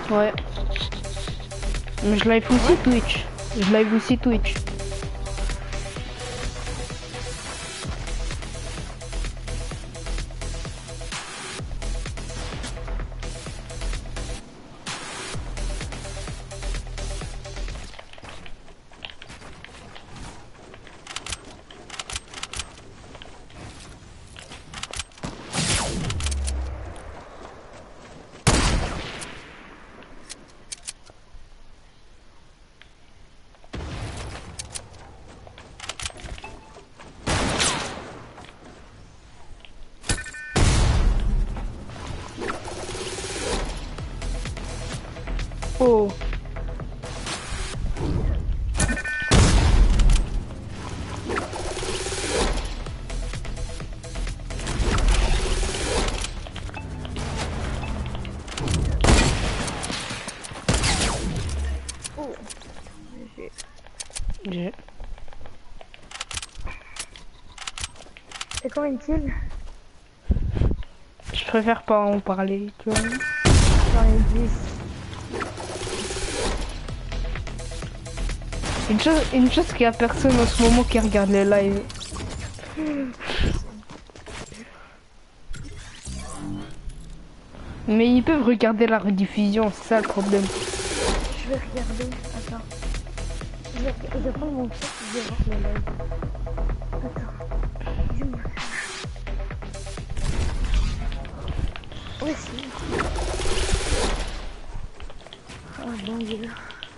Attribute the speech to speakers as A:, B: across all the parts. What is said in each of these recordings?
A: Ouais. Mais je live aussi Twitch. Je live aussi Twitch. Oh.
B: Oh.
A: J'ai-
B: C'est combien de kills?
A: Je préfère pas en parler, tu vois.
B: J'en ai 10.
A: Une chose qu'il y a personne en ce moment qui regarde les lives. Mais ils peuvent regarder la rediffusion, c'est ça le problème.
B: Je vais regarder. Attends. Je vais prendre mon fils, je vais voir le live. Attends. Dis-moi. Ouais, si. Oh bon Dieu.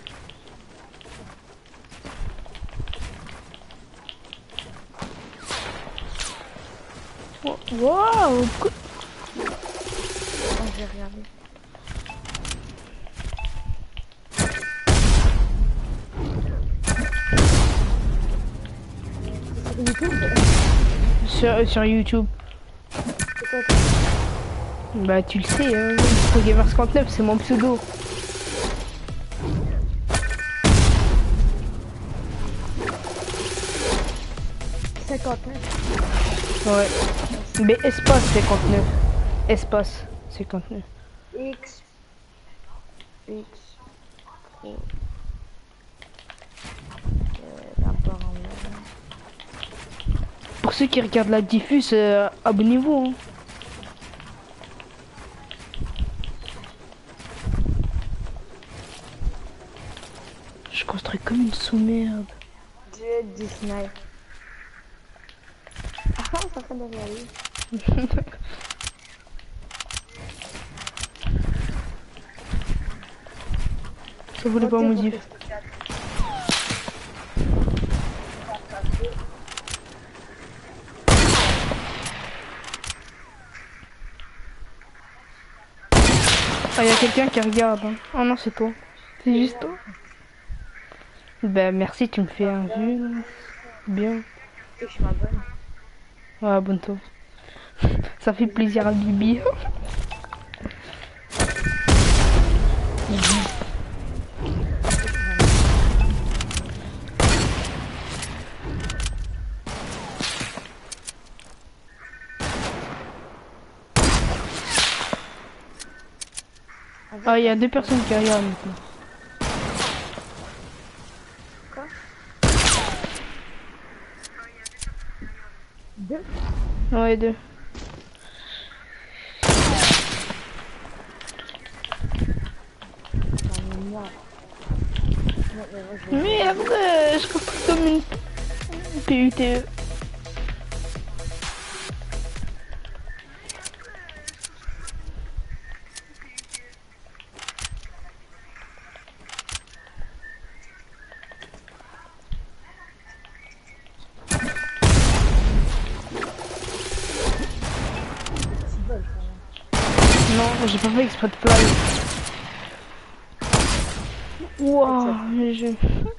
A: Waouh!
B: Attends, je vais regarder.
A: Sur YouTube.
B: C'est quoi toi?
A: Bah tu le sais, hein, ProGamer59 c'est mon pseudo. Ouais. Mais espace 59. Espace 59.
B: X. X. Oh. Apparemment.
A: Pour ceux qui regardent la diffuse, abonnez-vous. Hein. Je construis comme une sous-merde.
B: Dieu du snipe. Ah, ça fait de réaliser.
A: Ça voulait pas modif. Ah, y a quelqu'un qui regarde. Hein. Oh non, c'est toi. C'est juste toi. Bah merci, tu me fais un vue. Bien.
B: Et je m'abonne.
A: Ouais, abonne-toi. Ça fait plaisir à Bibi. Ah, il y a deux personnes qui regardent maintenant.
B: Quoi? Deux?
A: Ouais, deux. Merde, je construis comme une PUTE. Non, j'ai pas fait exprès de fly. Wouah, mais je...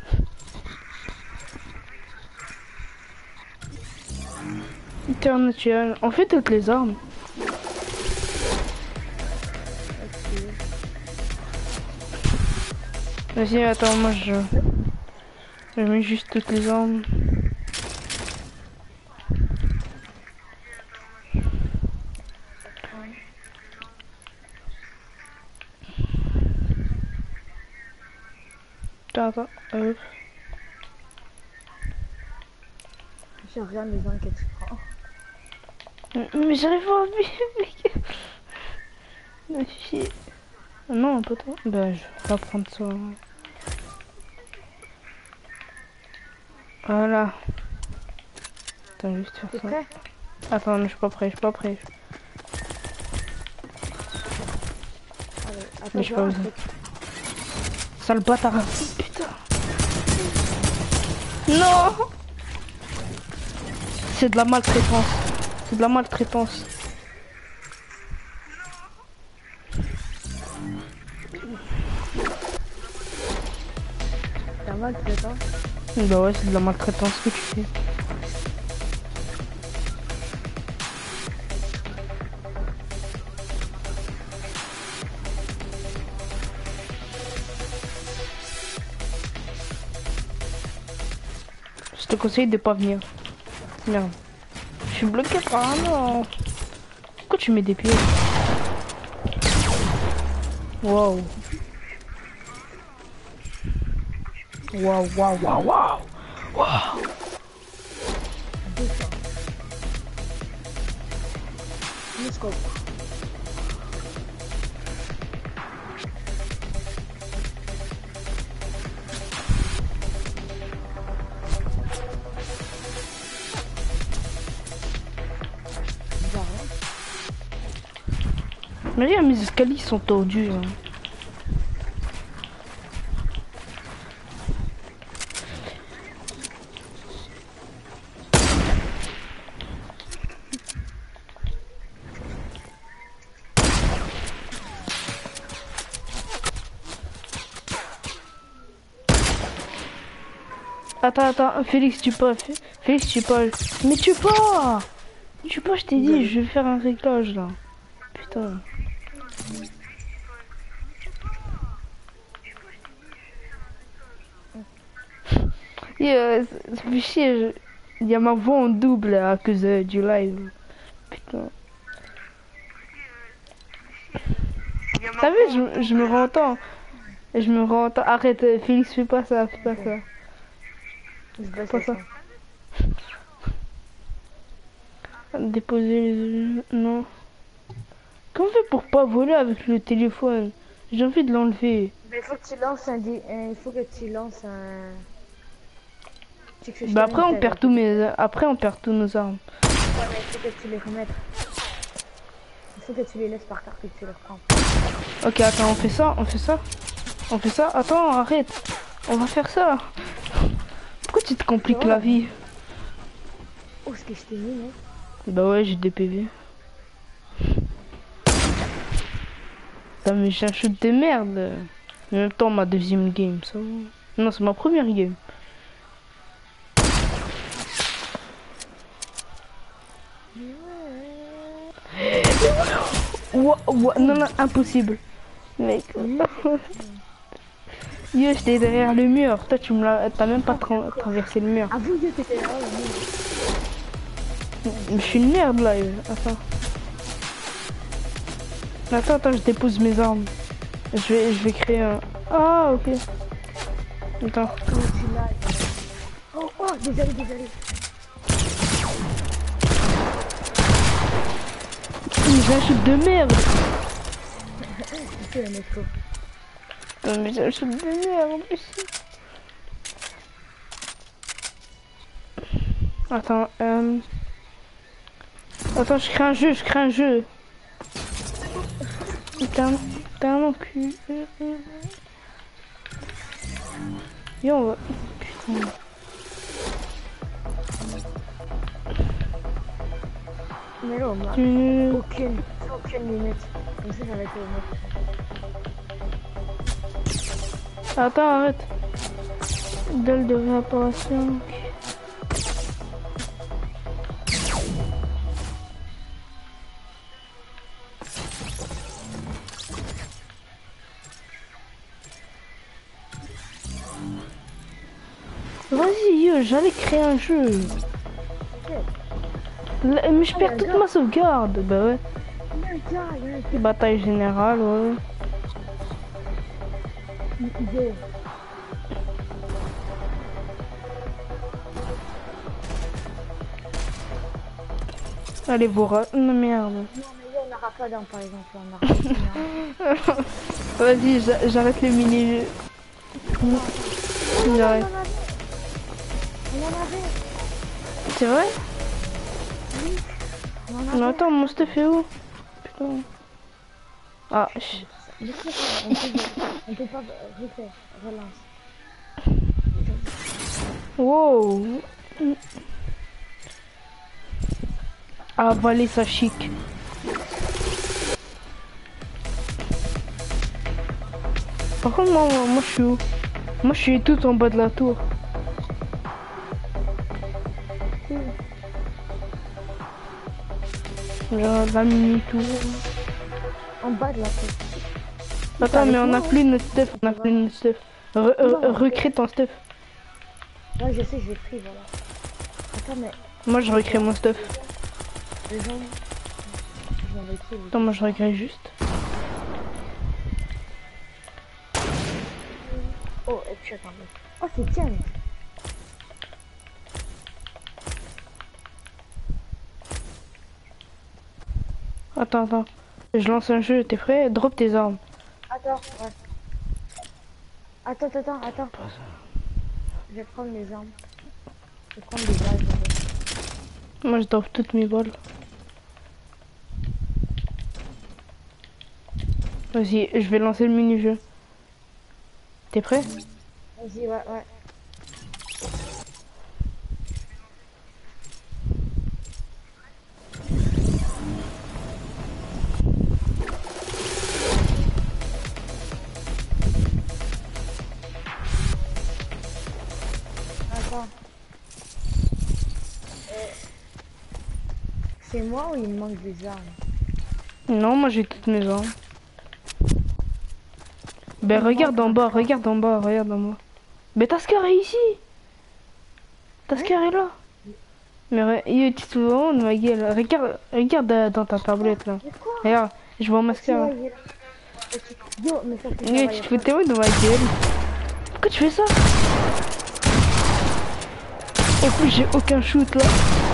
A: International. On fait toutes les armes. Vas-y, attends, moi je mets juste toutes les armes. Attends.
B: Je regarde les angles que tu prends.
A: Mais j'arrive pas à mec. Mais chier. Non, pas toi. Bah, je vais pas prendre ça. Voilà. Attends, juste faire
B: T'es
A: ça.
B: prêt?
A: Attends, je suis pas prêt, je suis pas prêt.
B: Allez, attends,
A: Mais je suis pas besoin. Sale bâtard. Putain. Non. C'est de la maltraitance. C'est de la maltraitance.
B: T'as mal fait ça?
A: Bah ouais, c'est de la maltraitance que tu fais. Je te conseille de pas venir. Merde. Je suis bloqué par un non. Pourquoi tu mets des pieds? Waouh. Waouh, waouh, waouh, waouh. Waouh.
B: Musco.
A: Mais regarde, mes escaliers sont tordus. Hein. Attends, Félix, tu peux. Félix, tu peux. Mais tu peux pas. Tu peux, je t'ai dit, je vais faire un réglage là. Putain. Ça fait chier, il y a ma voix en double à cause du live. Putain. T'as vu, je me re-entends. Je me re-entends. Arrête, Félix, fais pas ça, fais pas ça. Pas ça. Déposer les... Non. Comment on fait pour pas voler avec le téléphone? J'ai envie de l'enlever.
B: Mais il faut que tu lances il faut que tu lances un...
A: Bah après on perd tous nos armes.
B: Ouais, mais il faut que tu les remettes. Il faut que tu les laisses par terre et que tu les reprends.
A: Ok, attends, on fait ça. Attends, arrête. On va faire ça. Pourquoi tu te compliques la vie?
B: Oh, ce que je t'ai mis, non?
A: Bah ouais, j'ai des PV. Putain, mais j'ai un shoot de merde. En même temps, ma deuxième game, ça va. Non, c'est ma première game. Non, impossible. Mec. Yo, j'étais derrière le mur. Toi, t'as même pas traversé le mur.
B: Ah, vous, yo, t'étais là,
A: Je suis une merde là. Attends, je dépose mes armes. Je vais créer un... Ah, ok. Attends.
B: Oh, désolé.
A: J'ai un shoot de merde.
B: C'est un écho.
A: Non, mais j'ai un shoot de merde en plus. Attends, Attends, je crée un jeu. Putain, un enculé. Yo, on va... Putain.
B: Mais là, on a aucune limite. Comme ça va être limite.
A: Attends, arrête. Dalle de réapparition. Vas-y, j'allais créer un jeu. Mais je perds toute ma sauvegarde. Bah ouais. Bataille générale, ouais. Allez, Bora. Non, merde.
B: Non, mais là, on n'aura pas d'un, par exemple. On aura pas d'un.
A: Vas-y, j'arrête le mini-jeu.
B: On en
A: J'arrête.
B: avait. On en avait.
A: C'est vrai?
B: Oui. On en
A: Non,
B: avait.
A: attends, mon stuff est où? Putain. Ah,
B: On peut pas refaire. Relance.
A: wow. Avaler sa chic. Par contre, moi, je suis où? Moi, je suis tout en bas de la tour. Genre la mini-tour.
B: En bas de la tête.
A: Attends, mais on a plus notre stuff. On a plus notre stuff. Recrée ton stuff.
B: Ouais, je sais, je l'ai pris, voilà. Attends, mais
A: Moi, je recrée mon stuff.
B: les gens... Je m'en vais écrire.
A: Attends, moi, je recrée juste.
B: Oh, et puis attends. Oh, c'est tiens.
A: Attends. Je lance un jeu, t'es prêt? Drop tes armes.
B: Attends, ouais. Attends. Je vais prendre les armes. Je vais prendre des balles.
A: Moi, je drop toutes mes balles. Vas-y, je vais lancer le mini-jeu. T'es prêt?
B: Vas-y, ouais. Attends. C'est moi ou il me manque des armes?
A: Non, moi, j'ai toutes mes armes. Ben, regarde en bas. Ben, Tasker est ici. Tasker est là. Mais il tu te vois de ma gueule. Regarde dans ta tablette là.
B: Mais quoi?
A: Regarde, je vois mascara.
B: Yo, mais ça fait
A: Tu te foutais où de ma gueule? Pourquoi tu fais ça? En plus, j'ai aucun shoot là.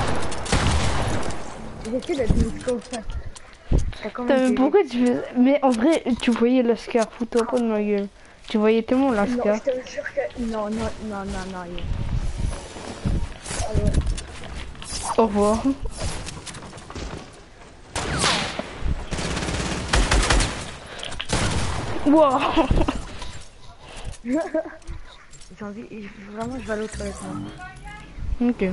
B: J'essaie d'être disco.
A: Putain, mais pourquoi tu fais ça? Mais en vrai, tu voyais Lascar, fous-toi pas de ma gueule. Tu voyais tellement
B: Non,
A: Lascar.
B: je te jure que... Non, yo. Alors,
A: Au revoir. Wow.
B: j'ai envie... Vraiment, je vais aller aux toilettes, moi.
A: Ok.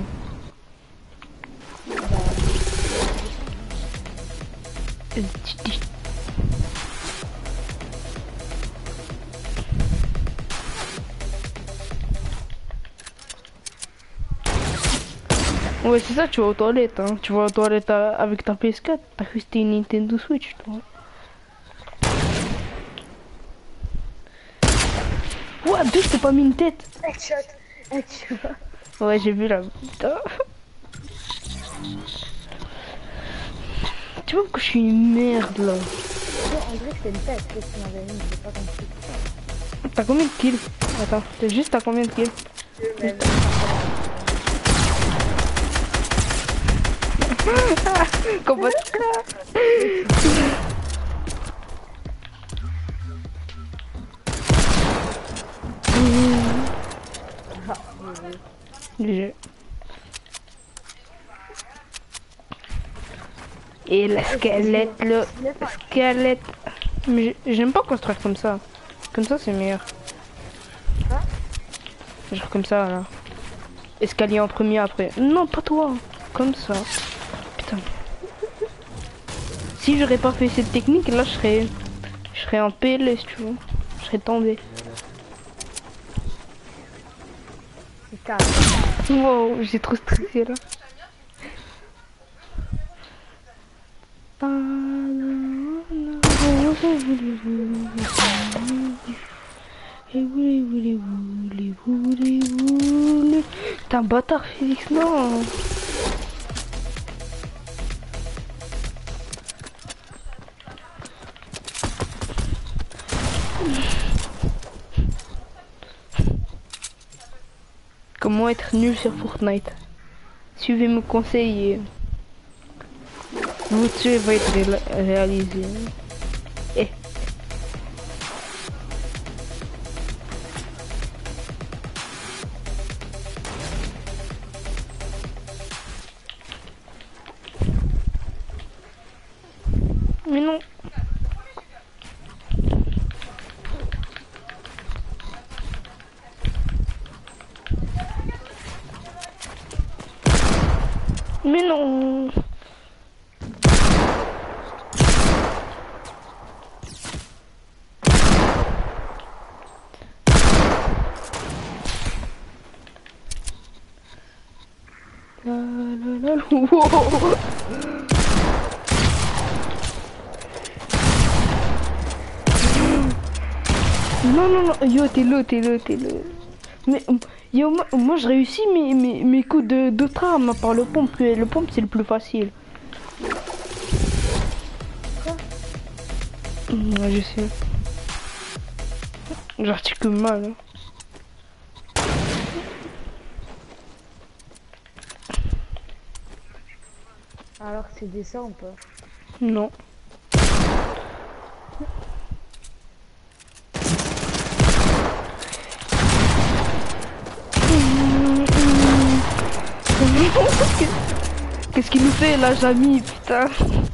A: Ouais, c'est ça, tu vas aux toilettes, hein. Tu vas aux toilettes avec ta PS4. T'as cru que c'était une Nintendo Switch, toi. Ouah, deux, je t'ai pas mis une tête.
B: Headshot.
A: Ouais, j'ai vu la putain. Tu vois que je suis une merde là.
B: Yo, on dirait que c'est une tête que tu m'avais mis, j'ai pas compris.
A: T'as combien de kills? Attends, t'as combien de kills? Combat. GG. Et la squelette, le squelette. Mais j'aime pas construire comme ça. Comme ça, c'est meilleur. Genre comme ça, là. Escalier en premier après. Non, pas toi. Comme ça. Putain. Si j'aurais pas fait cette technique, là, je serais en PLS, tu vois. Je serais tombé.
B: C'est calme.
A: Wow, j'ai trop stressé là. T'es un bâtard, Félix, non. Comment être nul sur Fortnite? Suivez mes conseils et Votre tuer va être réalisé. Eh. Mais non. Mais non. La la la. Wow. Non, non, non, yo, t'es là, t'es là, t'es là. Mais, yo, moi je réussis mes coups d'autres armes à part le pompe. Le pompe, c'est le plus facile.
B: Quoi?
A: Ouais, je sais. J'articule mal. Hein.
B: Alors c'est décent ou pas?
A: Non. Qu'est-ce qu'il nous fait là, Jamy, putain.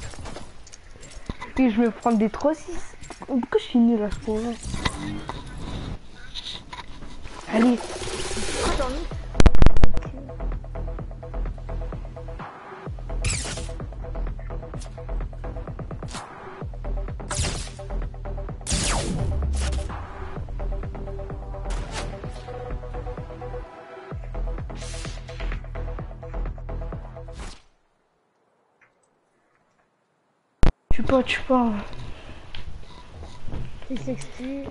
A: Et je vais prendre des 3-6. Pourquoi je suis nul à ce point-là? Allez. Tu pas.
B: Il s'excuse.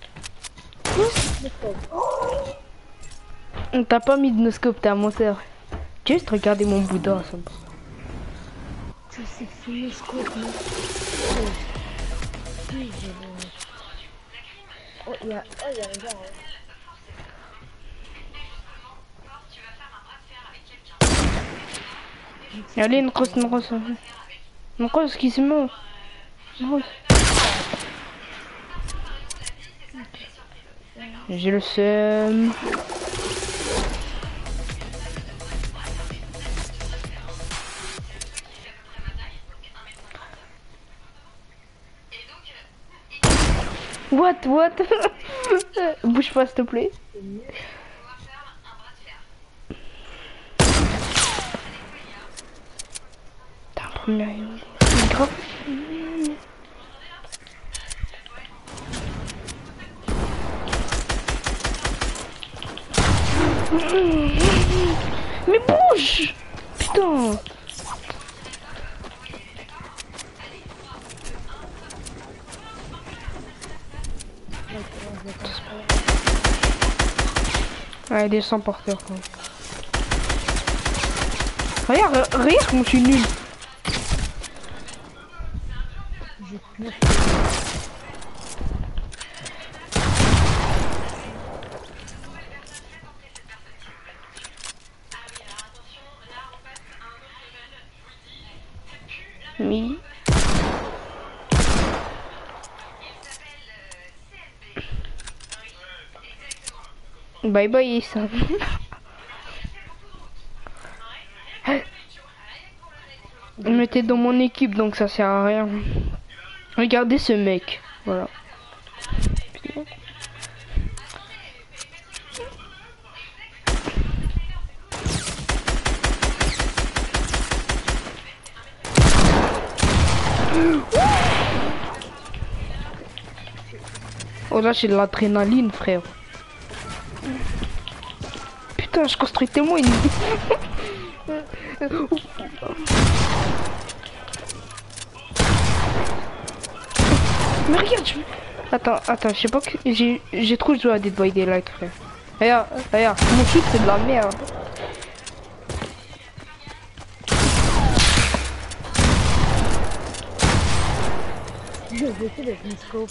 A: On t'a pas mis de noscope, t'es un menteur. Juste regarder mon Bouddha, ça.
B: Tu s'excuse, noscope, Oh, il y a un gars.
A: Allez, une grosse. Une grosse qui se met. J'ai le seum. What? Bouge pas, s'il te plaît. T'as un premier grave. Mais bouge! Putain! Ouais, il est sans porteur quoi. Regarde, moi je suis nul. Oui. Bye bye ça. Mais t'es dans mon équipe donc ça sert à rien. Regardez ce mec. Voilà. Oh là j'ai de l'adrénaline frère. Putain je construis tellement une... Mais regarde je... Attends, je sais pas que... J'ai trop joué à Dead by Daylight frère. Regarde, mon shoot c'est de la merde.
B: Je vais essayer d'être une scope.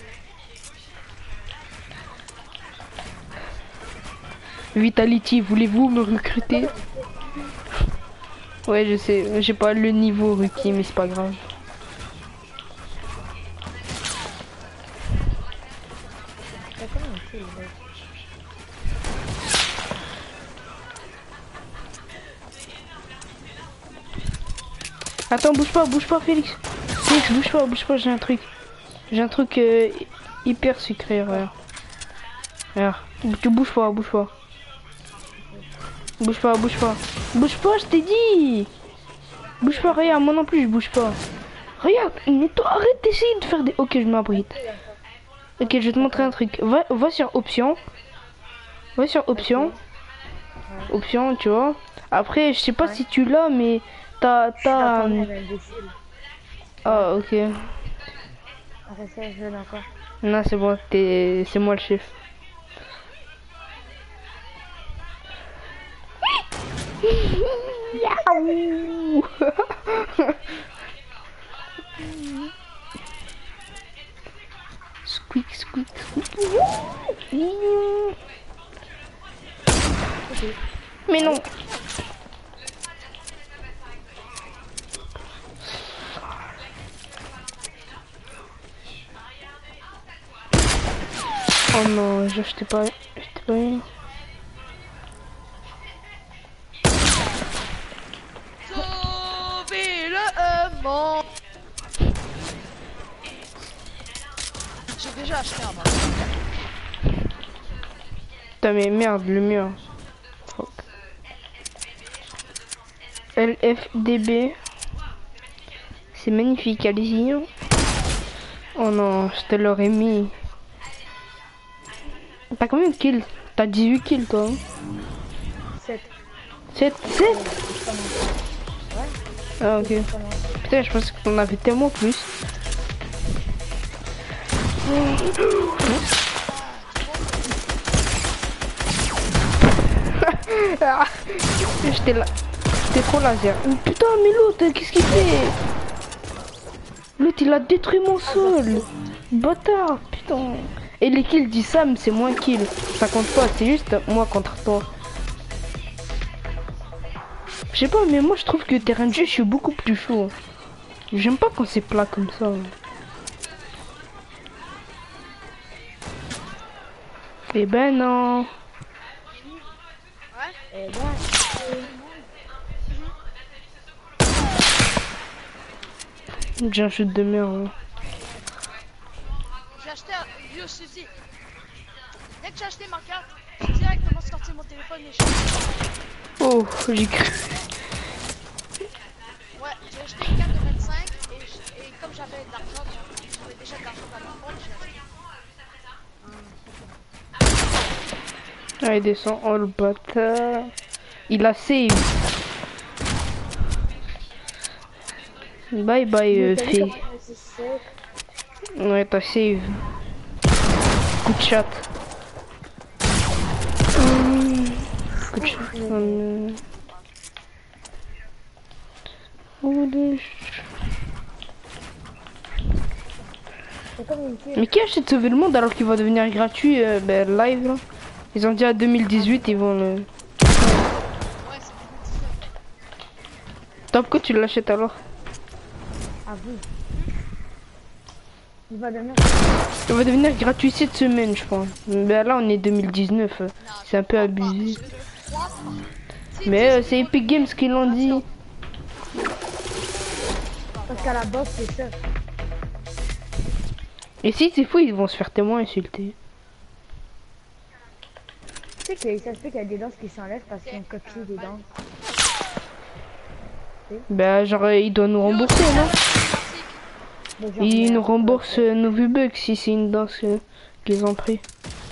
A: Vitality, voulez-vous me recruter? Ouais, je sais, j'ai pas le niveau rookie, mais c'est pas grave.
B: T'as combien de kills, mec?
A: Attends, bouge pas, Félix. Félix, bouge pas, j'ai un truc. J'ai un truc hyper sucré, regarde. Regarde, tu bouges pas. Bouge pas, je t'ai dit. Bouge pas, regarde, moi non plus, je bouge pas. Regarde, mais toi, arrête d'essayer de faire des... Ok, je m'abrite. Ok, je vais te montrer un truc. Va sur option. Va sur option. Option, tu vois. Après, je sais pas si tu l'as, mais t'as... Ah, ok.
B: Arrête ça, je l'ai encore.
A: Non, c'est bon, c'est moi le chef. Yaouh. Squeak. Mais non. Oh non, je t'ai pas eu.
C: Sauver le monde. J'ai déjà acheté un bras.
A: Putain mais merde, le mur. Fuck. LFDB. C'est magnifique, allez-y. Oh non, je te l'aurais mis. T'as combien de kills? T'as 18 kills toi hein? 7.
B: Ouais.
A: Ah ok. Putain, je pense qu'on avait tellement plus. Ah, j'étais là. J'étais trop laser. Oh, putain, mais l'autre, qu'est-ce qu'il fait? L'autre, il a détruit mon sol. Bâtard, putain. Et les kills d'Issam, c'est moins kills. Ça compte pas, c'est juste moi contre toi. Je sais pas, mais moi je trouve que terrain de jeu, je suis beaucoup plus chaud. J'aime pas quand c'est plat comme ça. Eh ben non.
B: Et ben,
A: J'ai un chute de merde.
C: J'ai acheté un vieux souci. Dès que j'ai acheté ma carte, j'ai directement sorti mon téléphone et j'ai acheté.
A: Oh, j'ai cru.
C: Ouais, j'ai acheté une carte de 25 et comme j'avais de l'argent, j'avais déjà de l'argent dans mon compte, j'ai acheté.
A: Ah, il descend. Oh le bâtard. Il a save. Bye bye,
B: t'as vu
A: fille.
B: comment c'est safe?
A: Ouais, t'as save. Coup de chat. Coup de chat.
B: C'est comme une tire.
A: Mais qui achète sauver le monde alors qu'il va devenir gratuit ben, live là? Ils ont dit à 2018 ils vont le...
C: Ouais, c'est 2019.
A: Top, pourquoi tu l'achètes alors?
B: Ah oui. Il va devenir...
A: Il va devenir gratuit cette semaine je pense. Ben là on est 2019, c'est un peu abusé. Mais c'est Epic Games qui l'ont dit.
B: Parce qu'à la base, c'est ça.
A: Et si c'est fou ils vont se faire tellement insulter.
B: Tu sais que ça se peut qu'il y a des danses qui s'enlèvent parce qu'ils ont copié des danses.
A: Ben genre ils doivent nous rembourser non?
B: Des gens,
A: Ils
B: mais,
A: nous remboursent nos V-Bucks si c'est une danse qu'ils ont pris.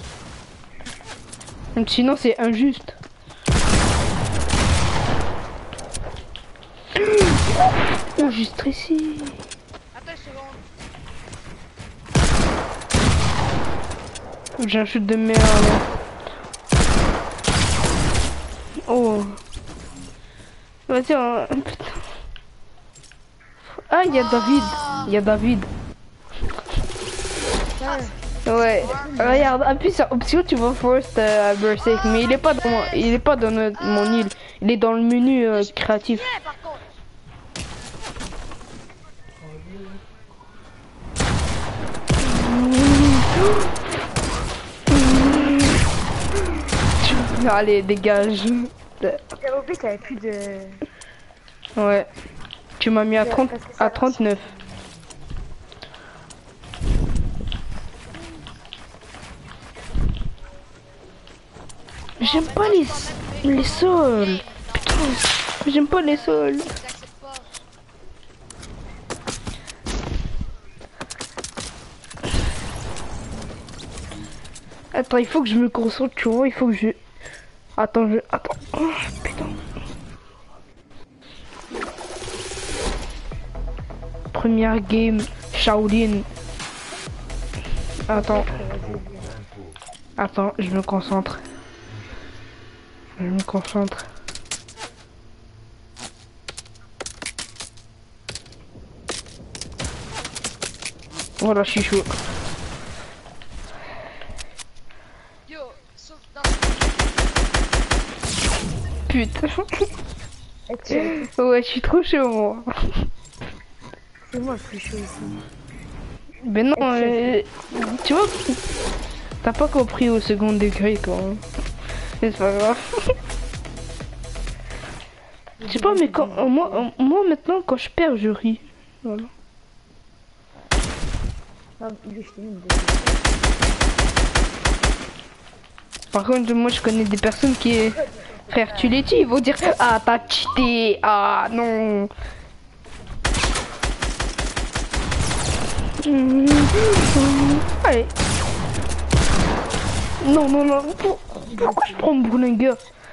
A: Donc, sinon c'est injuste. Oh j'ai stressé.
C: Attends une seconde.
A: J'ai un chute de merde. Oh. Vas-y, putain. Ah, il y a David. Il y a David. Ouais. Regarde, appuie sur option, tu vois Forest Berserk. Mais il est pas dans mon île. Il est dans le menu créatif.
C: Yeah, par contre.
A: Allez, dégage.
B: J'avais oublié qu'il y avait plus de...
A: Ouais. Tu m'as mis à 30,
B: Parce que ça
A: à
B: va
A: 39. J'aime pas les sols. Putain, j'aime pas les sols.
C: J'accepte pas.
A: Attends, il faut que je me concentre, tu vois, il faut que je... Attends, Attends. Oh, putain. Première game, Shaolin. Attends. Attends, je me concentre. Je me concentre. Voilà, je suis chaud.
C: Yo, sauf dans
A: Putain.
B: Et tu-
A: Ouais, je suis trop chaud, moi.
B: C'est moi le plus chaud ici.
A: Mais non, tu vois, t'as pas compris au second degré, quoi. Mais c'est pas grave. Je sais pas, mais quand moi maintenant, quand je perds, je ris. Voilà.
B: Ah, lui, je t'ai mis une
A: Par contre, moi, je connais des personnes qui... Frère, tu les tues, ils vont dire ah, t'as cheaté, ah, non. Allez. Non, non, non. Pourquoi je prends Bourlinguer?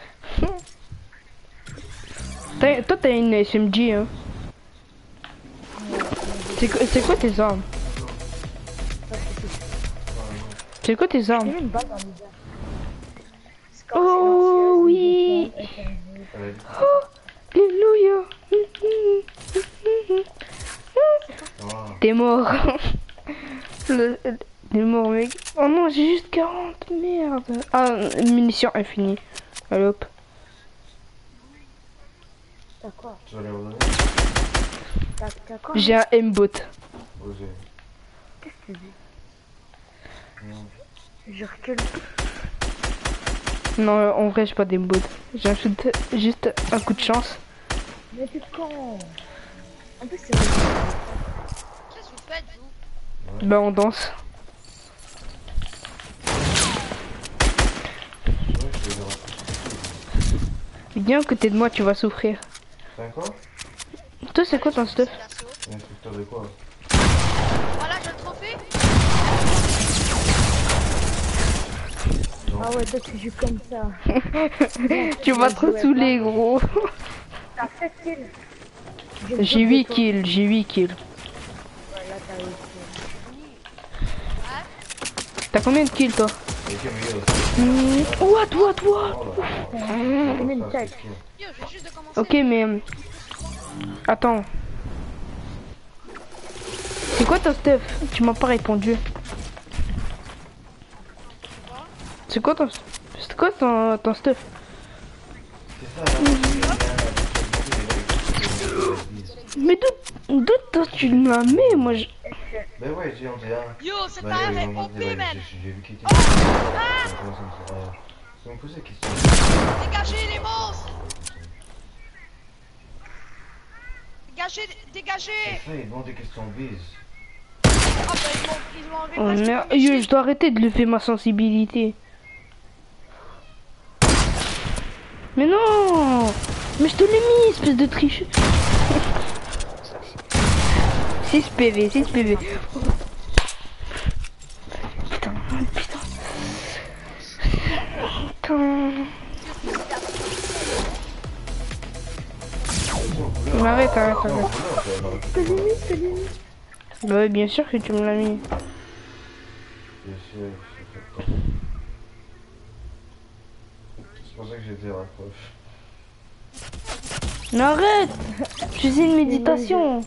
A: Toi, t'as une SMG, hein. C'est quoi tes armes? C'est quoi tes armes?
B: une balle dans les airs.
A: Oh oui. Oh, alléluia. T'es mort. T'es mort, mec. Oh non, j'ai juste 40, merde. Ah, munitions infinies. Allez hop.
B: T'as quoi?
D: Tu vas les redonner?
B: T'as quoi?
A: J'ai un M-bot.
D: Osez.
B: Qu'est-ce que tu dis?
D: Non.
B: Je recule.
A: Non, en vrai, j'ai pas d'M-bot. J'ai juste un coup de chance.
B: Mais t'es con. En plus, c'est...
C: qu'est-ce que vous faites, vous?
A: Bah, on danse.
D: Ouais, je te le
A: Viens à côté de moi, tu vas souffrir.
D: C'est un quoi?
A: Toi, c'est quoi ton stuff?
C: C'est l'assaut.
D: Un instructeur de quoi?
C: Voilà, j'ai le trophée.
B: Ah ouais, toi, tu joues comme ça.
A: Tu vas trop saouler, gros.
B: T'as 7 kills.
A: J'ai 8 kills, j'ai 8 kills.
B: Ouais, là, t'as 8 kills.
A: T'as combien de kills, toi?
D: Et quel milieu aussi?
A: What?
D: Oh là là.
B: Combien de
D: Ça,
B: tags?
D: c'est fou.
C: Yo, je viens juste de commencer.
A: Ok, mais... Attends. C'est quoi ton stuff? Tu m'as pas répondu. C'est quoi ton... C'est quoi ton stuff?
D: C'est ça, là.
A: Mais d'où toi tu la mets? Moi, je...
D: Ben ouais, j'ai on dirait.
C: Yo, cette
D: Bah,
C: arme
D: ouais,
C: est
D: on
C: OP,
D: dirait,
C: man.
D: j'ai vu qu'il était.
C: Ah!
D: Tu me posais la question.
C: Dégagez les monstres. Dégagez.
D: Ça, ils demandent des questions bise.
C: Ah bah, ils m'ont enlevé
A: Oh
C: presque
A: merde,
C: tous mes
A: yo,
C: shields.
A: je dois arrêter de lever ma sensibilité. Mais non! Mais je te l'ai mis, espèce de triche. 6 PV, 6 PV. Putain, putain. Putain. Mais arrête. Bah ouais, bien sûr que tu me l'as mis.
D: Bien sûr, c'est pour ça que j'ai été rapproche.
A: Mais arrête! Je faisais une méditation.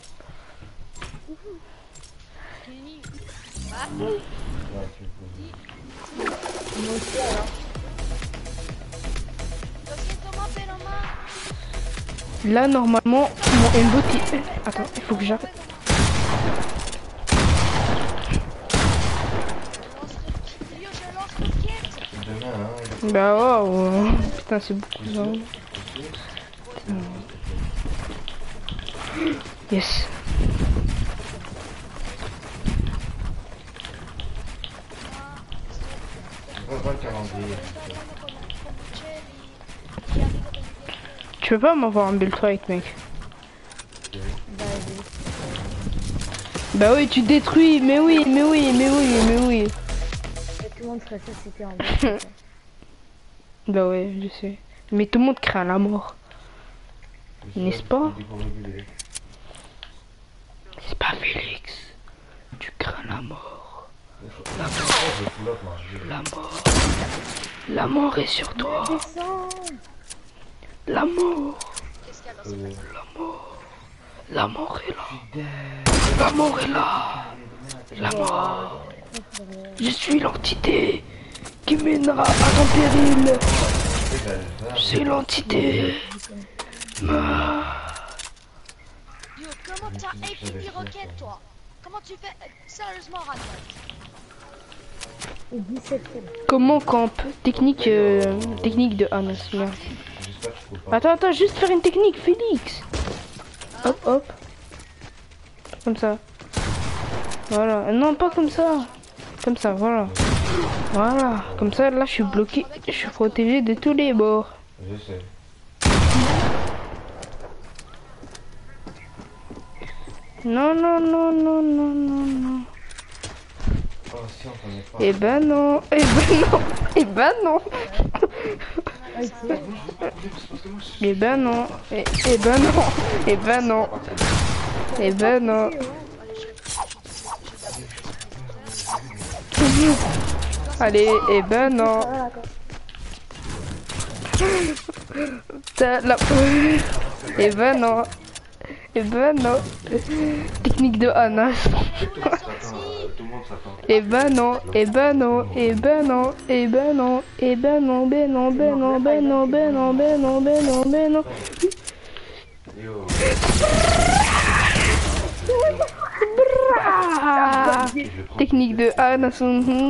C: Fini.
D: Ouais, tu me poses.
B: Moi aussi, alors.
C: Dossier Thomas Péloman.
A: Là, normalement, mon aimbot il... Attends, il faut que j'arrête.
C: Yo, je lance le kit.
D: demain, hein.
A: Bah ouais. Putain, c'est beaucoup ça. Yes.
D: Pas le calendrier.
A: Tu peux pas m'avoir un build fight, mec. Bah oui, tu détruis, mais oui, mais oui, mais oui, mais oui.
B: Tout le monde ferait ça si t'es en bas.
A: Bah ouais, je sais. Mais tout le monde craint la mort. N'est-ce pas? C'est pas Félix. Tu crains la mort. La mort. La mort est sur toi. La mort. La mort. La mort est là. La mort est là. La mort. Je suis l'entité qui mènera à ton péril. C'est l'entité.
C: Yo, comment t'as APP Rocket, toi? Comment tu fais? Sérieusement, Rad.
B: Et 17 kills.
A: Comment camp? Technique de Anas. Merde. Attends, juste faire une technique, Félix. Hop, hop. Comme ça. Voilà. Non, pas comme ça. Comme ça, voilà. Voilà. Comme ça, là, je suis bloqué. Je suis protégé de tous les bords.
D: Je sais.
A: Non, non, non, non, non, non, non.
D: Oh, si on connaît pas.
A: Eh ben non. Eh ben non. Eh ben non. Eh ben non. Eh ben non. Eh ben non. Eh ben non. Allez, eh ben non. La... Eh ben non. Eh ben non. Technique de Anas.
D: Tout le monde s'attend.
A: Eh ben non. Eh ben non. Eh ben non. Eh ben non. Eh ben non. Ben non. Ben non. Ben non. Ben non. Ben non. Ben non. Ben non.
D: Yo.
A: Technique de Anas.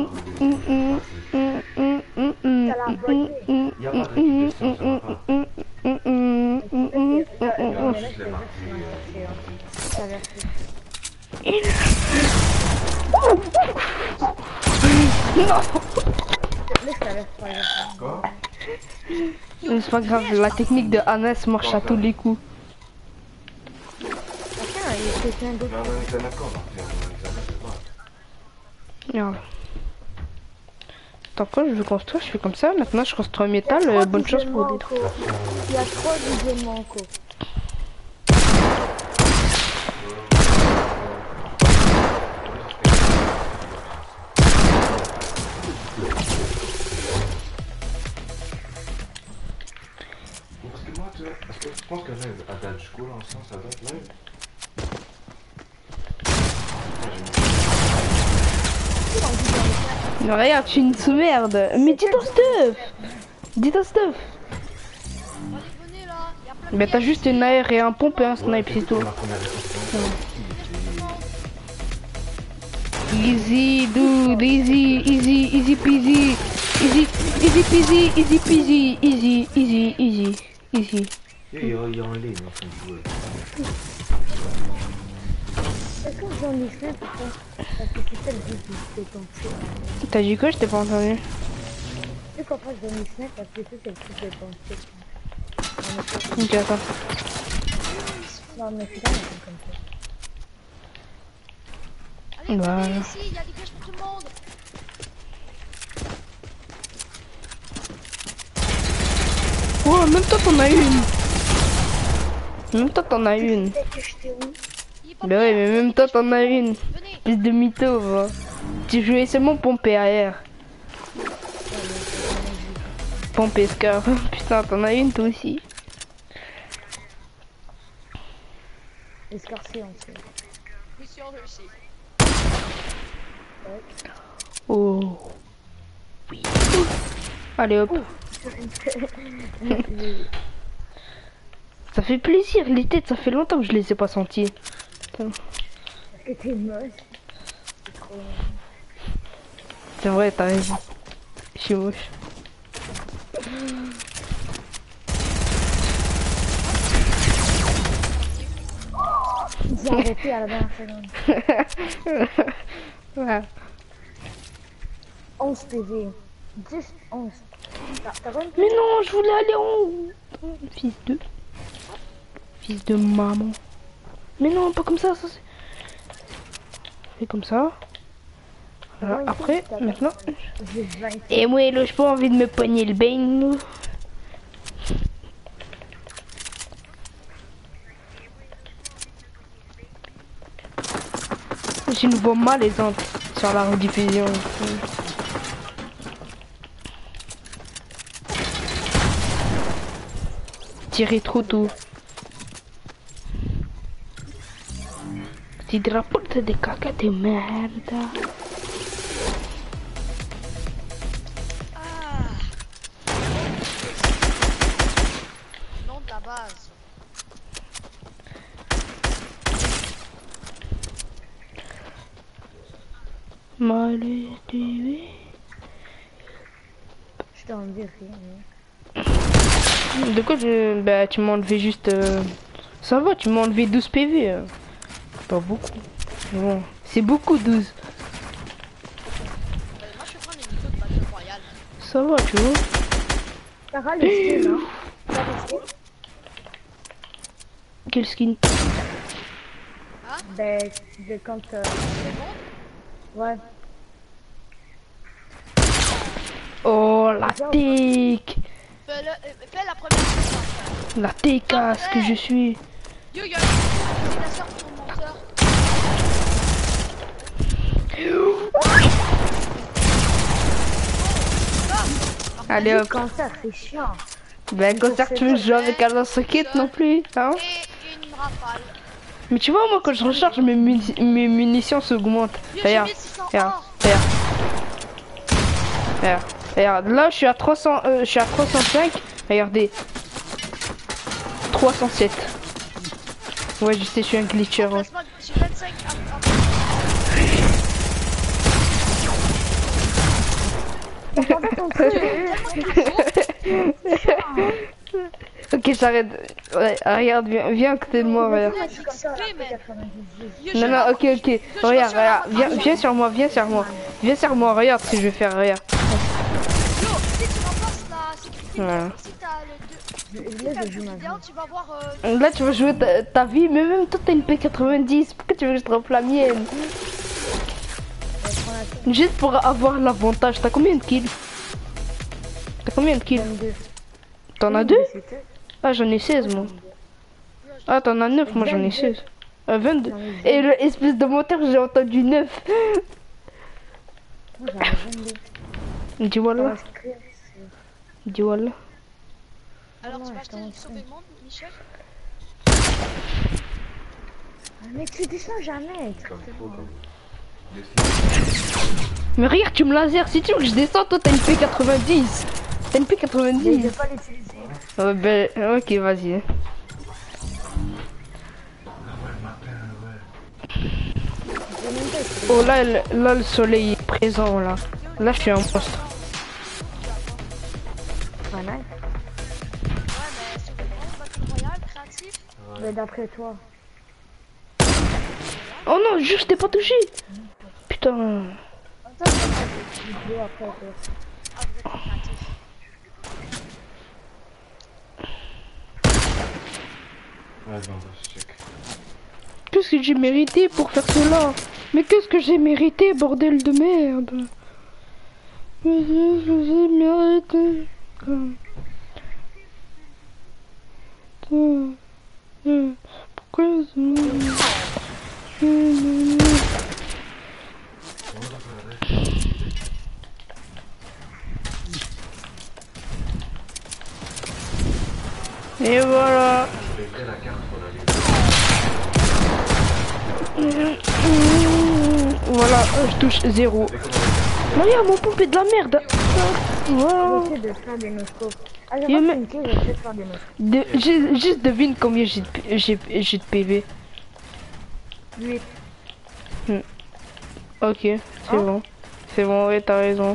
D: Quoi?
A: C'est pas grave, la technique de Anas marche à tous les coups.
B: Quelqu'un d'autre.
D: Mais on était d'accord,
A: Regarde. Attends, quand je veux construire, je fais comme ça. Maintenant, je construis un métal. Bonne chance pour détruire.
B: Il y a 3 visionnements en cours.
D: Parce que moi, tu vois, parce que je pense que rêve à Dad School ensemble, ça doit être live.
A: Non, regarde, je suis une sous-merde. Mais dis ton stuff. Dis ton stuff.
C: Allez, venez là. Y a plein de
A: Mais t'as
C: pièges
A: juste
C: ici.
A: une AR et un pompe et un snipe, c'est tout. Easy, dude, easy, easy, easy peasy. Easy, easy peasy, easy peasy, easy, easy, easy, easy.
D: Il est en ligne en train de jouer.
B: Est-ce que j'en ai fait pourquoi? Parce que c'est ça le but de penser.
A: T'as dit quoi? Je t'ai pas entendu.
B: Tu comprends que j'en ai fait parce que c'est le but de penser.
A: Ok, attends.
B: Non mais c'est pas un truc comme ça.
C: Allez,
A: Voilà.
C: venez ici. Y a des pièges pour tout le monde.
A: Oh, même toi t'en as une. Même toi t'en as une.
B: Peut-être que j'étais où?
C: Il est pas
A: Bah ouais,
C: bien.
A: mais même toi t'en as une.
C: Venez.
A: Espèce de mytho, va. Tu jouais seulement pomper AR. Pomper Scar. Putain, t'en as une toi aussi.
B: Escarcé en fait.
C: Mission réussie.
A: Oh. Oui. Allez hop. Ça fait plaisir, les têtes, ça fait longtemps que je les ai pas senties. Putain.
B: Parce que t'es moche. C'est trop...
A: C'est vrai, t'as raison. Je suis moche.
B: J'ai arrêté à la dernière seconde.
A: Ouais.
B: 11 PV. 10, 11. T'as pas une
A: Mais non, je voulais aller en... Fils de... Fils de maman. Mais non, pas comme ça c'est... Fais comme ça. Voilà, après, maintenant...
B: J'ai 20.
A: Et moi, là, j'ai pas envie de me pogner le bain. Je ne vois mal les autres sur la rediffusion. Tirer trop tôt. Petit drapeau de caca de merde.
C: Ah. Nom de la base.
A: Mal TV.
B: Je t'ai enlevé rien.
A: De quoi je... Bah tu m'as enlevé juste... Ça va, tu m'as enlevé 12 PV. Pas beaucoup. Bon, c'est beaucoup 12.
C: Moi je vais prendre les niveaux de Battle Royale.
A: Ça va, tu vois.
B: T'as le skin, hein? T'as le skin?
A: Quel skin?
B: Ben, de quand ouais.
A: Oh, la tic.
C: Fais la première fois.
A: La técasse que je suis.
C: Yo, yo, c'est la sœur de ton monteur.
A: Allez hop.
B: Cancer, c'est chiant.
A: Ben, concert, tu veux jouer avec un lance-roquette non plus, hein?
C: Et une rafale.
A: Mais tu vois, moi, quand je recharge, mes munitions s'augmentent.
C: Yo, j'ai
A: Regarde,
C: 1600
A: regarde,
C: or.
A: regarde. Regarde, regarde. Là, je suis à 300, je suis à 305. Regardez. 307. Ouais, je sais, je suis un glitcher. Ouais.
C: Laisse-moi, j'ai 25
A: Ok, j'arrête. Ouais, regarde, viens à côté de moi, regarde. Non, non, ok, ok. Regarde, regarde, viens sur moi, viens sur moi. Viens sur moi, regarde ce que je vais faire, regarde.
C: Yo, si tu remplaces la sécurité,
A: Voilà.
C: si t'as le 2, si t'as le jeu vidéo, tu vas voir...
A: Là, tu vas jouer ta vie, mais même toi, t'as une P90. Pourquoi tu veux que je drop la mienne? Juste pour avoir l'avantage. T'as combien de kills? T'as combien de kills? T'en as 2? Ah, j'en ai 16, moi. Ah, t'en as 9, moi j'en ai 16. 22. Et le espèce de moteur, j'ai entendu 9. Dis voilà. Dis voilà.
C: Alors, tu vas acheter sauver le monde, Michel?
B: Mais tu descends jamais.
A: Mais regarde, tu me laser. Si tu veux que je descends, toi t'as une P90. T'as une P90.
B: Je vais pas l'utiliser.
A: Ouais, ben, ok, vas-y. Oh là, là, le soleil est présent, là. Là, je suis un monstre.
B: Voilà.
C: Ouais, mais sauver le monde, Battle Royale, créatif.
B: Mais d'après toi.
A: Oh non, juste, je t'ai pas touché. Putain.
B: Attends, je vais faire des vidéos après toi.
C: Ah, vous êtes créatif.
D: Ouais, bon, bah, je check.
A: Qu'est-ce que j'ai mérité pour faire cela? Mais qu'est-ce que j'ai mérité, bordel de merde? Mais qu'est-ce que j'ai mérité? Pourquoi et voilà.
D: Je vais créer la carte pour la
A: Voilà, je touche 0. Regarde, mon pompe est de la merde. Voilà.
B: J'essaie de faire des noscopes. Ah, j'ai
A: Yo,
B: pas
A: mais-
B: une clé, j'essaie de faire des noscopes.
A: Juste devine combien j'ai de PV.
B: 8.
A: Ok, c'est bon. C'est bon, ouais, t'as raison.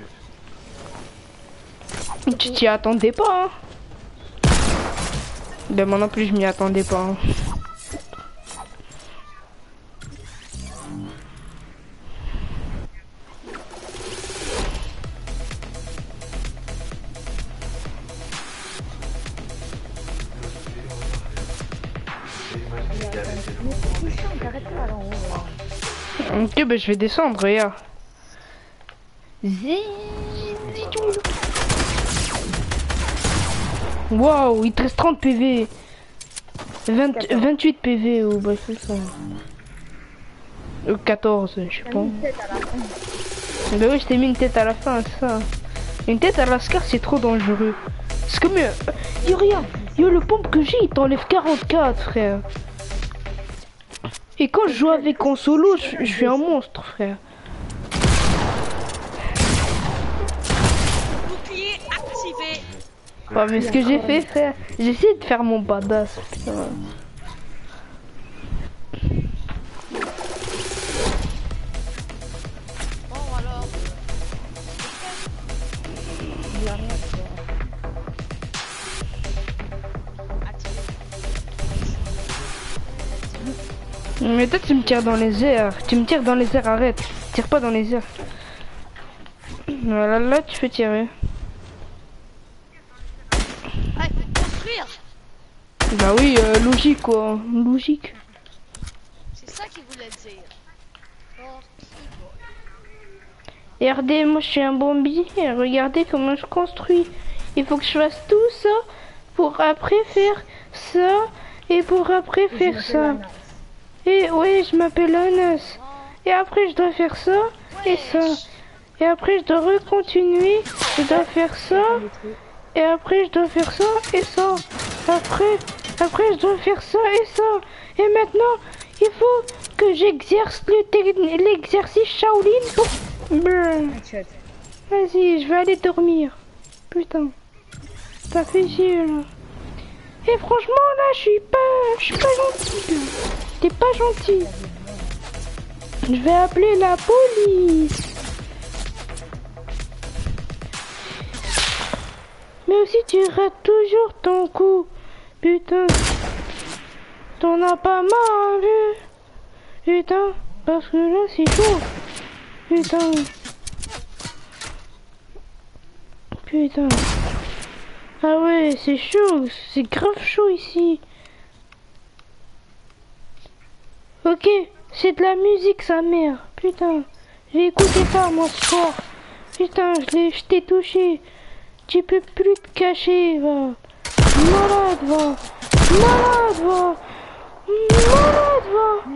A: Tu t'y attendais pas, hein? Ben moi non plus je m'y attendais pas. Hein.
B: T'arrêtes pas là en haut. Là.
A: Ok, ben je vais descendre, regarde. Waouh, il te reste 30 PV. 28 PV ou bah c'est ça. 14, je sais pas. Bah oui, je t'ai mis une tête à la fin, c'est ça. Une tête à la Scar, c'est trop dangereux. C'est comme... yo, regarde, yo, le pompe que j'ai, il t'enlève 44, frère. Et quand je joue avec en solo, je suis un monstre, frère.
C: Bouclier activé.
A: Ouais, mais ce que j'ai fait, frère, j'ai essayé de faire mon badass, putain.
C: Bon alors. Activé.
A: Mais toi, tu me tires dans les airs. Tu me tires dans les airs, arrête. Tire pas dans les airs. Voilà, là, tu fais tirer.
C: Ouais, construire.
A: Bah oui, logique, quoi. Logique.
C: C'est ça qu'il voulait dire.
A: Et regardez, moi, je suis un bombier. Regardez comment je construis. Il faut que je fasse tout ça pour après faire ça et pour après faire ça. Et ouais, je m'appelle Anas. Et après, je dois faire ça et ça. Et après, je dois recontinuer. Je dois faire ça. Et après, je dois faire ça et ça. Après, je dois faire ça et ça. Et maintenant, il faut que j'exerce l'exercice Shaolin pour... Brr. Vas-y, je vais aller dormir. Putain. Ça fait chier, là. Et franchement, là, je suis pas gentil, là. T'es pas gentil. Je vais appeler la police. Mais aussi, tu rates toujours ton coup. Putain. T'en as pas marre, vu. Putain. Parce que là, c'est chaud. Putain. Putain. Ah ouais, c'est chaud. C'est grave chaud ici. Ok, c'est de la musique, sa mère. Putain, j'ai écouté ça, moi, ce soir. Putain, je t'ai touché. Tu peux plus te cacher, va. Malade, va. Malade, va. Malade, va.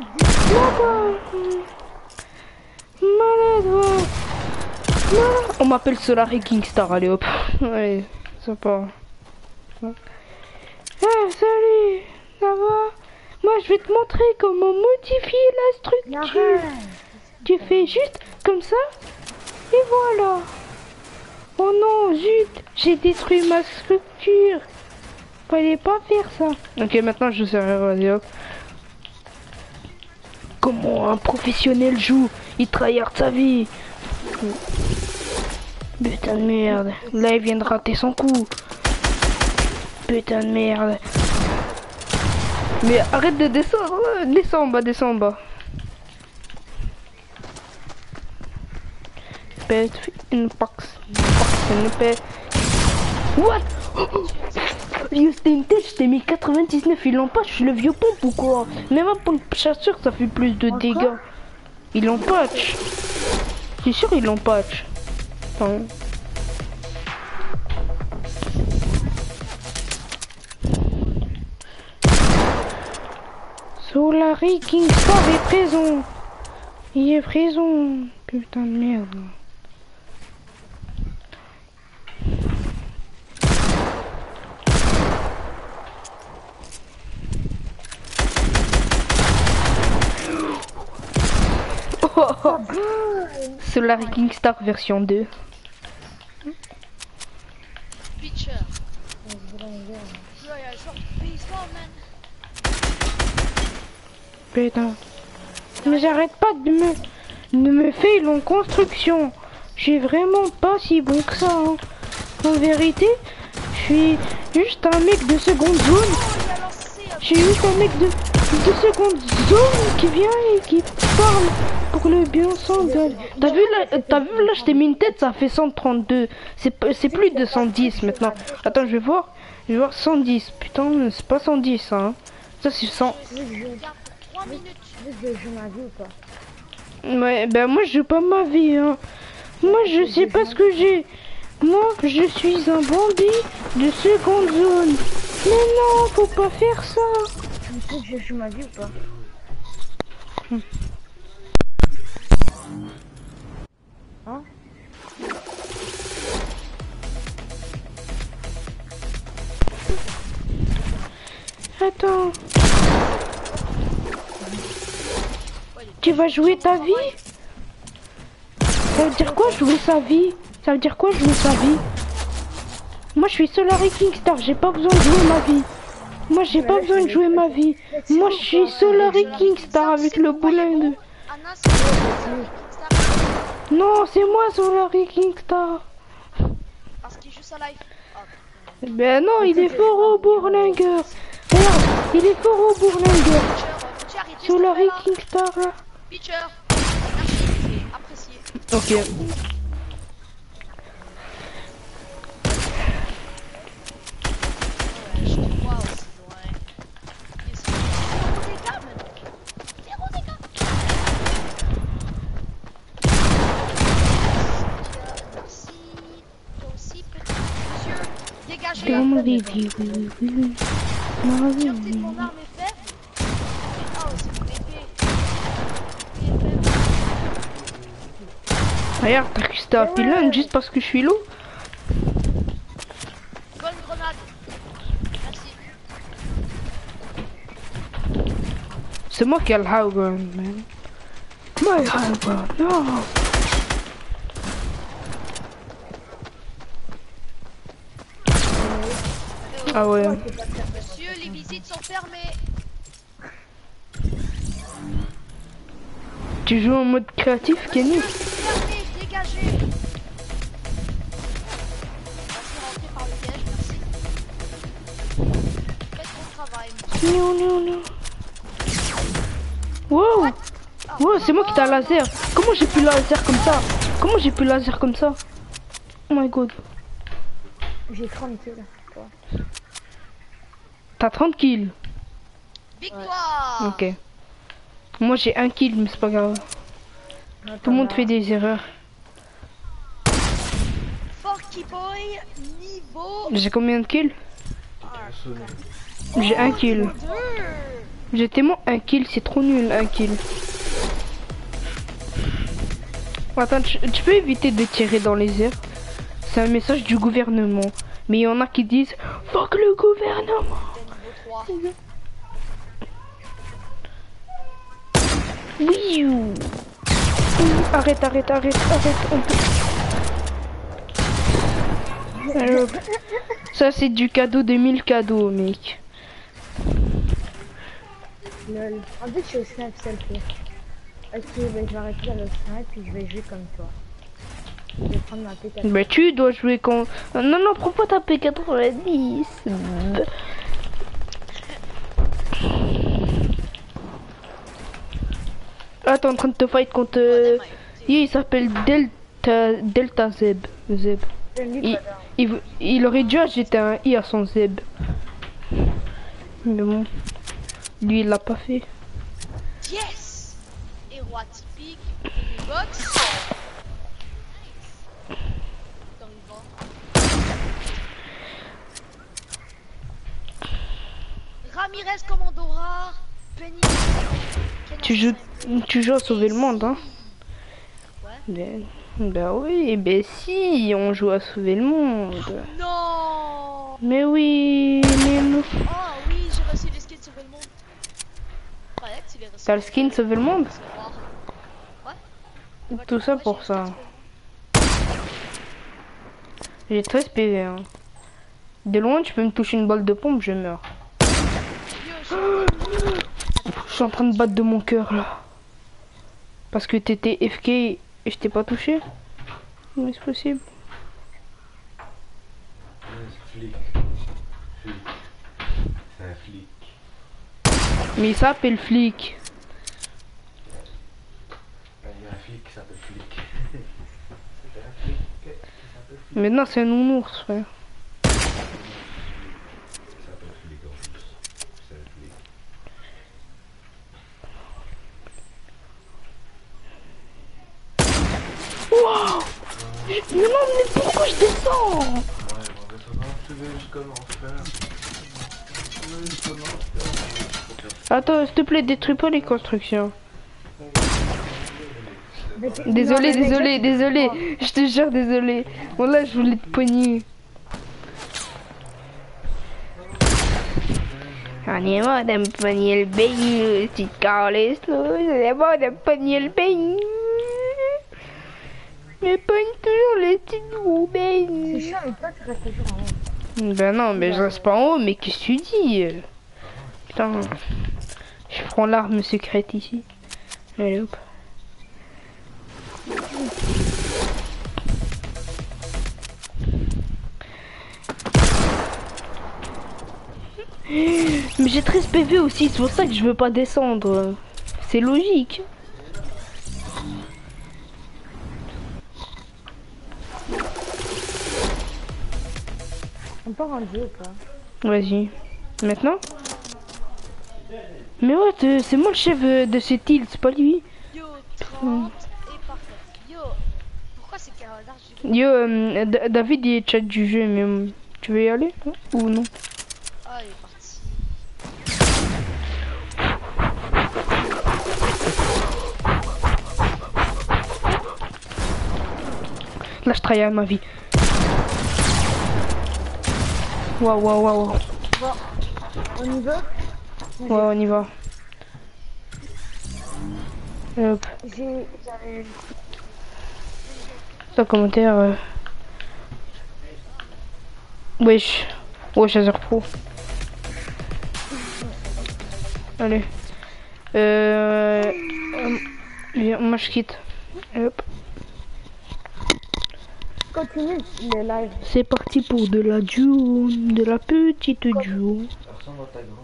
A: Malade, va. Malade. On m'appelle Solari Kingstar, allez hop. Ouais, sympa. Ah, salut, ça va? Moi, je vais te montrer comment modifier la structure. Tu fais juste comme ça, et voilà. Oh non, zut, j'ai détruit ma structure. Fallait pas faire ça. Ok, maintenant je sais rien, vas-y hop. Comment un professionnel joue? Il tryhard sa vie. Putain de merde. Là, il vient de rater son coup. Putain de merde. Mais arrête de descendre. Descends en bas, descends en bas. Pète une box. Une pète. What? Yo, c'était une tête, je t'ai mis 99, il l'empatch, le vieux pompe ou quoi? Même un pompe chasseur, ça fait plus de dégâts. Il l'empatch. C'est sûr, il l'empatch. Attends. Solari Kingstar est présent. Il est présent. Putain de merde. Oh. Solari Kingstar version 2.
C: Pitcher. Là, il y a genre baseball, man.
A: Putain. Mais j'arrête pas de me fail en construction. Je suis vraiment pas si bon que ça. Hein. En vérité, je suis juste un mec de seconde zone J'ai juste un mec de seconde zone qui vient et qui parle pour le bien sang de... T'as vu là, je t'ai mis une tête, ça fait 132. C'est plus de 110 maintenant. Attends, je vais voir. Je vais voir 110. Putain, c'est pas 110 ça. Hein. Ça c'est 100.
C: Regarde pour 3 minutes.
B: Juste de jouer ma vie ou pas?
A: Ouais, ben moi je joue pas ma vie. Hein. Moi je sais pas ce que j'ai. Moi je suis un bandit de seconde zone. Mais non, faut pas faire ça.
B: Tu sais que je joue ma vie ou pas? Hein?
A: Attends. Tu vas jouer ta vie? Ça veut dire quoi jouer sa vie? Ça veut dire quoi jouer sa vie? Moi je suis Solary Kingstar, j'ai pas besoin de jouer ma vie. Moi j'ai pas besoin de jouer ma vie. Moi je suis Solary Kingstar avec le boulet de...
C: Anna, c'est Kickstarter
A: Non, c'est moi Solary Kingstar.
C: parce qu'il joue sa life. Oh,
A: Ben non, il est fort au bourlingueur. Regarde, il est fort au bourlingueur.
C: Pitcher, arrêtez
A: Solary
C: ce truc-là.
A: Kingstar là.
C: Pitcher, merci, apprécié.
A: Ok.
C: Ouais, je te vois aussi loin. Zéro dégâts, man. Zéro dégâts. Merci. Toi aussi, petit monsieur. Dégagez.
A: Dans ma vie, oui, oui, oui. Ma vie,
C: Sûreté de
A: oui.
C: mon arme est faible. Oh, c'est mon épée. Épée est faible.
A: Regarde, t'as cru que c'était un vilain juste parce que je suis loup.
C: Bonne grenade. Merci.
A: C'est moi qui ai le high ground, man. My high ground, non. Ah ouais.
C: Monsieur, les visites sont fermées.
A: Tu joues en mode créatif, Kenny?
C: Monsieur, fermez, dégagez. Vas-y, rentrez par le piège, merci. Faites votre travail.
A: Non, non, non. Wow! Wow, c'est moi qui t'ai laser. Comment j'ai pu laser comme ça? Comment j'ai pu laser comme ça? Oh my god.
B: J'ai 30 kills. Toi.
A: T'as 30 kills.
C: Victoire.
A: Ok. Moi j'ai 1 kill, mais c'est pas grave.
B: Non,
A: Tout le monde
B: t'en as-
A: fait des erreurs.
C: Forky Boy, niveau
A: J'ai combien de kills?
D: Sonné.
A: J'ai 1 kill.
C: 2.
A: J'ai tellement 1 kill, c'est trop nul 1 kill. Attends, tu peux éviter de tirer dans les airs? C'est un message du gouvernement. Mais il y en a qui disent fuck le gouvernement.
C: Niveau 3.
A: Oui. Arrête, arrête, arrête, arrête. Alors, ça c'est du cadeau de 1000 cadeaux, mec.
B: Lol. En fait, je suis au snap selfie. Ok, ben je vais arrêter dans le snap puis je vais jouer comme toi. Je vais prendre ma pétasse.
A: Mais tu dois jouer quand... Non, non, prends pas ta P90. Ah, t'es en train de te fight contre... Il s'appelle Delta Zeb. Zeb. Il aurait dû ajouter un I à son Zeb. Mais bon. Lui, il l'a pas fait.
C: Yes. Héros atypique. Box. Dans le vent. Ramirez commando rare. Penny.
A: Tu joues à sauver le monde, hein?
C: Ouais.
A: Ben oui, ben si, on joue à sauver le monde.
C: Non.
A: Mais oui, mais non.
C: Oh oui, j'ai reçu les skins sauver le monde. Ouais, tu les reçus.
A: T'as le skin sauver le monde?
C: Ouais.
A: Tout ça pour ça. J'ai 13 PV, hein. De loin, tu peux me toucher une balle de pompe, je meurs. Je suis en train de battre de mon cœur, là. Parce que t'étais FK et je t'ai pas touché. Comment est-ce possible?
D: Flic. Flic. C'est un flic.
A: Mais il s'appelle flic.
D: Il y a un flic qui s'appelle flic. C'était un flic qui s'appelle flic.
A: Maintenant c'est un nounours, frère.
D: Il s'appelle flic en plus. C'est un flic.
A: Waouh! Mais non, mais pourquoi je descends?
D: Ouais, on descendra, tu veux juste commencer. Tu veux juste commencer.
A: Attends, s'il te plaît, détruis pas les constructions.
B: Non,
A: Désolé,
B: mais
A: désolé,
B: mec,
A: désolé. Je te jure, désolé. Bon là, je voulais te pogner. On est mort de me pogner le bain, si tu te cales, on est mort de me pogner le bain. Mais pogne toujours les petits gros
B: C'est
A: bains.
B: chiant, mais toi, tu restes toujours en haut.
A: Ben non, mais je reste pas en haut, mais qu'est-ce que tu dis? Putain. Je prends l'arme secrète ici. Allez hop. Mais j'ai 13 PV aussi, c'est pour ça que je veux pas descendre. C'est logique.
B: On peut rendre ou pas?
A: Vas-y. Maintenant? Mais ouais, c'est moi le chef de cette île, c'est pas lui.
C: Yo, 30 et parfait. Yo, pourquoi c'est qu'il y a un large du
A: Yo, David il est chat du jeu, mais tu veux y aller toi, ou non?
C: Ah, il est parti.
A: Là je travaille à ma vie. Waouh, waouh, waouh.
B: Bon, on y va?
A: Ouais, on y va. Hop.
B: J'avais...
A: Un commentaire. Wesh. Wesh, Azure Pro. Allez. Viens, moi je quitte. Hop.
B: Continue le live.
A: C'est parti pour de la duo. De la petite duo.
D: Ça ressemble à ta grand-mère.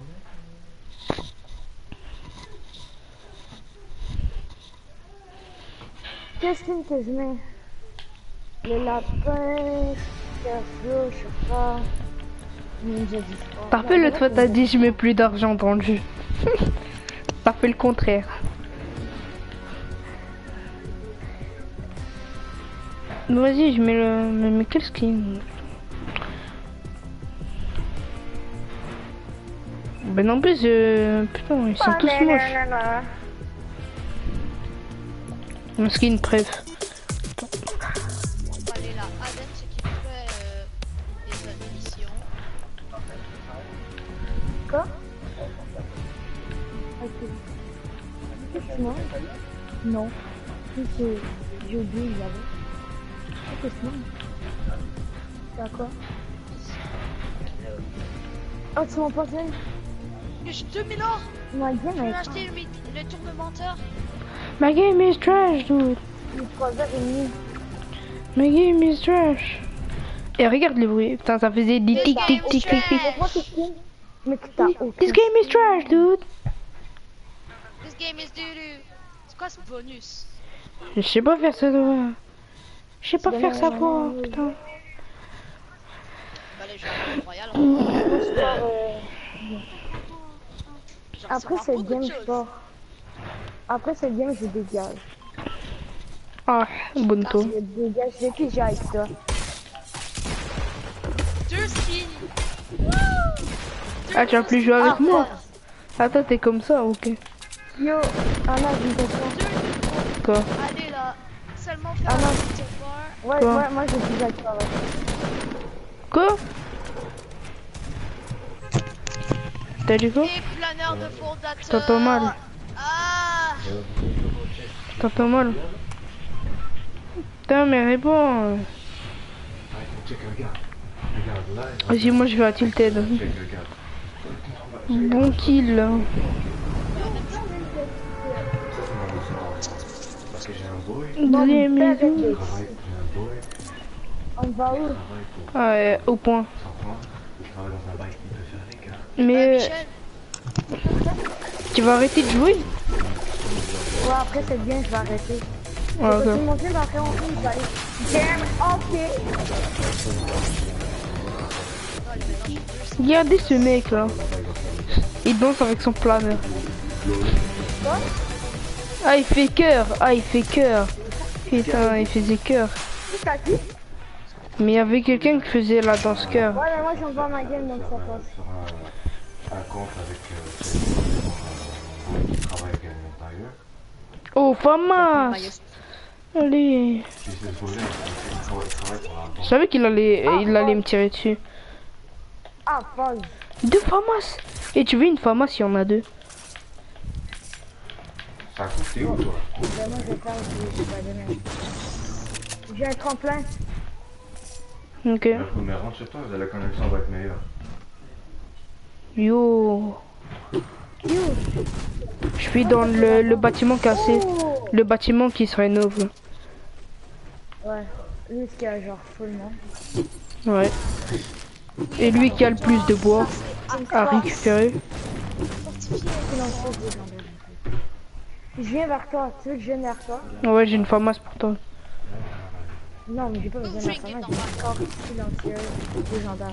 B: Qu'est-ce que je mets? Le lapin, Casio, je sais pas. Ninja du sport.
A: T'as fait l'autre fois, t'as dit je mets plus d'argent dans le jeu. T'as fait le contraire. Vas-y, je mets le... Mais quel skin? Ben en plus, putain, ils sont tous moches. Mon skin préf.
C: On va aller là. Adam, ce qui fait des émissions.
B: Quoi? Ok. Non. Non. Si c'est Yogi, il y avait. Ok, c'est non. C'est à quoi? Oh, tu m'as passé?
C: J'ai 2000 ans.
B: Ma game
C: Je vais
B: avec
C: acheter le tournementeur.
A: My game is trash, dude.
B: 3h30.
A: My game is trash. Et regarde les bruits. Putain, ça faisait des tic tic tic tic tic.
B: Pourquoi tu filmes? Mais que t'as aucun.
A: This game is trash, dude.
C: This game is doo-doo. C'est quoi ce bonus?
A: Je sais pas faire ça, toi. Je sais pas faire ça, quoi. Putain.
C: Bah, les jeux royal.
B: Après cette game, je sors. Après cette game, je dégage.
A: Ah, Ubuntu.
B: Je dégage dès que j'ai avec toi.
C: 2 skins.
A: Ah, tu vas plus jouer avec moi? Attends, t'es comme ça, ok.
B: Yo, Anna, j'ai une question.
A: Quoi?
C: Allez là. Seulement faire
B: Ah
C: un
B: non.
C: petit devoir.
B: Ouais,
A: Quoi?
B: ouais, moi je suis avec toi. Ouais.
A: Quoi? T'as dit quoi?
C: Et planeur de fondateur.
A: T'entends mal.
C: Ah.
A: T'entends mal. Putain, mais réponds.
D: Arrête, check, regarde. Regarde, là.
A: Vas-y, moi je vais à Tilted.
D: Check, regarde.
A: Bon kill là.
D: Ça, c'est mon histoire. Parce que j'ai un boy.
A: Deuxième
B: Bon,
A: maison.
D: J'ai un boy.
B: On va où?
D: Travaille pour
A: Ah, ouais, au point.
D: 100 francs. Il travaille dans un bail qui peut faire des gars.
A: Mais
C: Michel.
A: Tu vas arrêter de jouer?
B: Ouais, après c'est bien, je vais arrêter.
A: Ouais,
B: Tout
A: ok.
B: le monde va faire en film, je vais aller. Damn, ok.
A: Regardez ce mec là. Il danse avec son planeur.
B: Quoi?
A: Ah, il fait cœur. Ah, il fait cœur. Putain, il faisait cœur.
B: Qui t'a dit?
A: Mais il y avait quelqu'un qui faisait la danse cœur.
B: Ouais, mais moi j'envoie ma game donc ça passe.
D: Sur un compte avec qui travaille avec un intérieur.
A: Oh, Famas. Allez.
D: Puis c'est ce projet, il travaille pour un
A: Je savais qu'il allait, il allait me tirer dessus.
B: Ah, folle.
A: 2 Famas. Et tu veux une Famas, il y en a 2.
D: Ça coûte, t'es où toi?
B: Ben, moi je vais faire je vais donner. J'ai un tremplin.
A: Ok.
D: Mais rentre chez toi, la connexion va être meilleure.
A: Yo.
B: You.
A: Je suis dans le bâtiment cassé.
B: Oh.
A: Le bâtiment qui se rénove. Là.
B: Ouais. Lui qui a genre full monde.
A: Ouais. Et lui qui a le plus de bois à récupérer.
B: Je viens vers toi. Tu veux que je vienne vers toi?
A: Ouais, j'ai une Famas pour toi.
B: Non, mais j'ai pas besoin de la femme. J'ai un corps silencieux légendaire.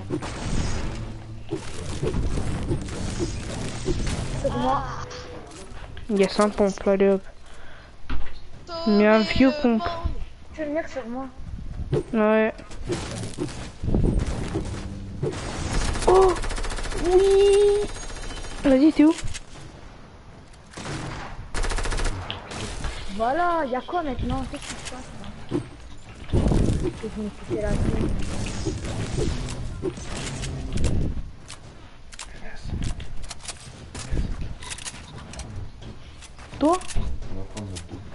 B: Sur moi.
A: Il y a 5 pompes là, allez hop. Il y a un vieux pompe.
B: Tu veux venir sur moi?
A: Ouais. Oh oui. Vas-y, t'es où?
B: Voilà, y'a quoi maintenant? Qu'est-ce qui se passe là? Je me suis fait la vie.
A: Toi?
D: On va prendre le coup.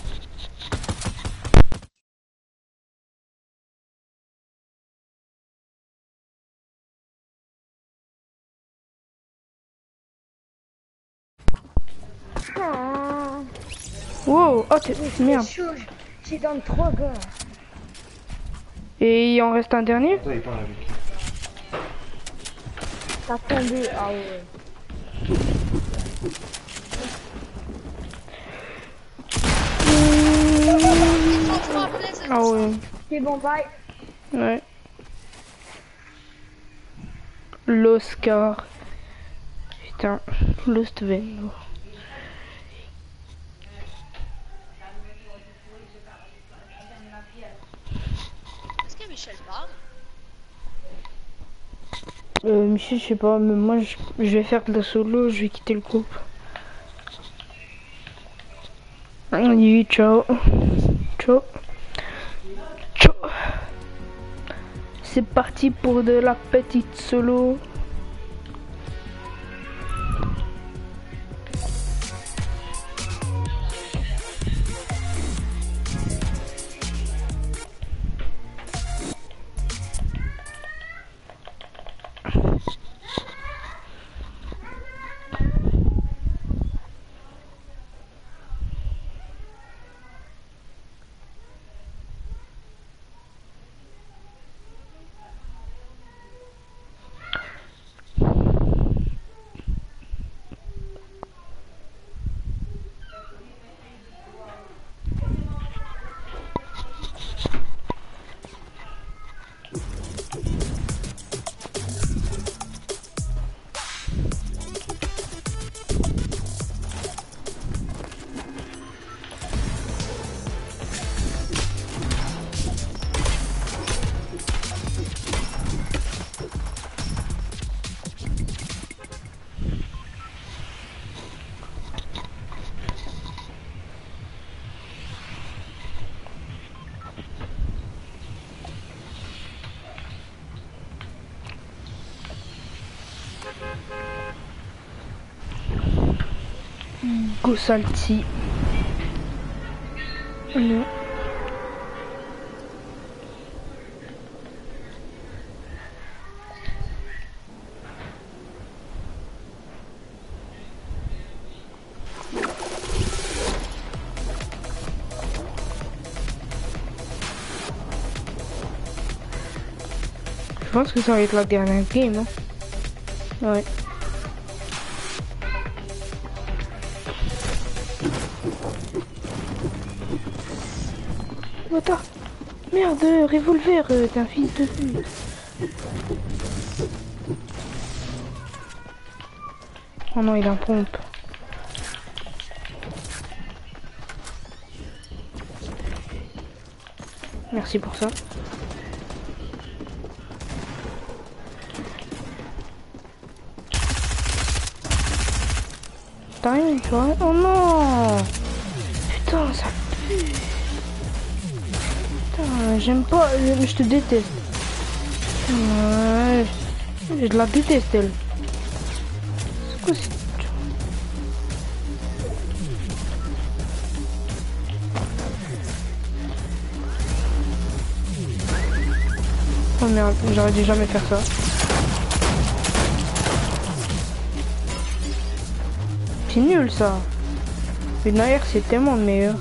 B: Ah,
A: Wow, oh t'es... Merde.
B: chaud, j'ai dans 3 gars.
A: Et il en reste un dernier?
D: Toi, il parle avec qui?
B: T'as tombé, ah ouais.
A: Ah ouais.
B: C'est bon, bye.
A: Ouais. L'Oscar. Putain, Lost Venno.
C: Est-ce que Michel parle?
A: Michel, je sais pas, mais moi je vais faire de la solo, je vais quitter le groupe. Allez, ciao. Ciao. Ciao. C'est parti pour de la petite solo. Go Salty. Non. Je pense que ça va être la dernière game, hein. Ouais. Bâtard. Merde, revolver, t'es un fils de pute. Oh non, il a un pompe. Merci pour ça. T'as rien, tu vois? Oh non! Putain, ça pue! Putain, j'aime pas, je te déteste. Ouais, je la déteste, elle. C'est quoi cette... Oh merde, j'aurais dû jamais faire ça. C'est nul ça. Une AR c'est tellement meilleur.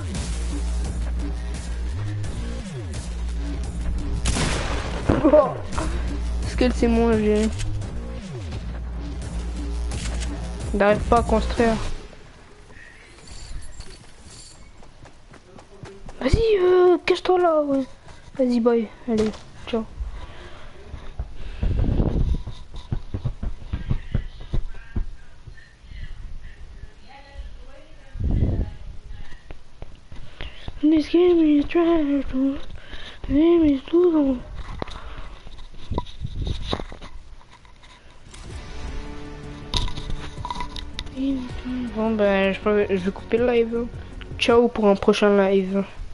A: Oh, est-ce qu'elle c'est moins géré? Il n'arrive pas à construire. Vas-y, cache-toi là, ouais. Vas-y, bye. Allez, ciao. This game is trash. Game is too long. Bon ben je vais couper le live. Ciao pour un prochain live.